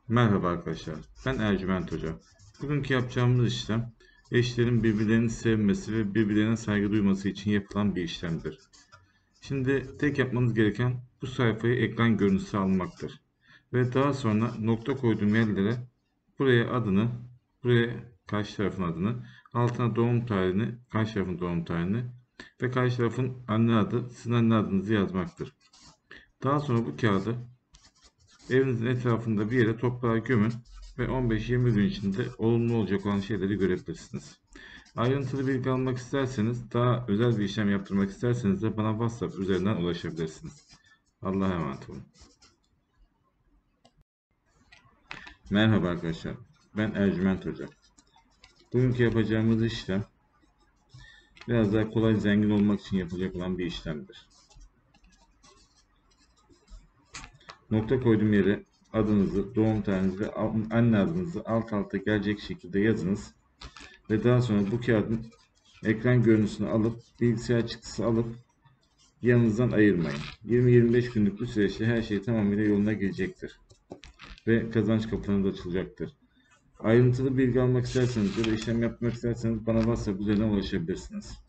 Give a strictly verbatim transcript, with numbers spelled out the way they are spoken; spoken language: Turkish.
Merhaba arkadaşlar, ben Ercüment Hoca. Bugünkü yapacağımız işlem, eşlerin birbirlerini sevmesi ve birbirlerine saygı duyması için yapılan bir işlemdir. Şimdi tek yapmanız gereken bu sayfayı ekran görüntüsü almaktır. Ve daha sonra nokta koyduğum yerlere buraya adını, buraya karşı tarafın adını, altına doğum tarihini, karşı tarafın doğum tarihini ve karşı tarafın anne adı, sizin anne adınızı yazmaktır. Daha sonra bu kağıdı evinizin etrafında bir yere toprağa gömün ve on beş yirmi gün içinde olumlu olacak olan şeyleri görebilirsiniz. Ayrıntılı bilgi almak isterseniz, daha özel bir işlem yaptırmak isterseniz de bana WhatsApp üzerinden ulaşabilirsiniz. Allah'a emanet olun. Merhaba arkadaşlar, ben Ercüment Hoca. Bugünkü yapacağımız işlem biraz daha kolay zengin olmak için yapılacak olan bir işlemdir. Nokta koyduğum yere adınızı, doğum tarihinizi ve anne adınızı alt alta gelecek şekilde yazınız. Ve daha sonra bu kağıdın ekran görüntüsünü alıp bilgisayar çıktısı alıp yanınızdan ayırmayın. yirmi yirmi beş günlük bu süreçte her şey tamamıyla yoluna girecektir. Ve kazanç kapılarınız açılacaktır. Ayrıntılı bilgi almak isterseniz ya da işlem yapmak isterseniz bana WhatsApp üzerinden ulaşabilirsiniz.